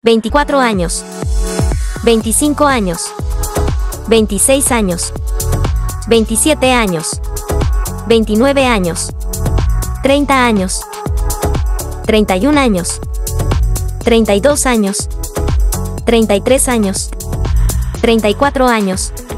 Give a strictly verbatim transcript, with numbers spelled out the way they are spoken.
veinticuatro años, veinticinco años, veintiséis años, veintisiete años, veintinueve años, treinta años, treinta y un años, treinta y dos años, treinta y tres años, treinta y cuatro años,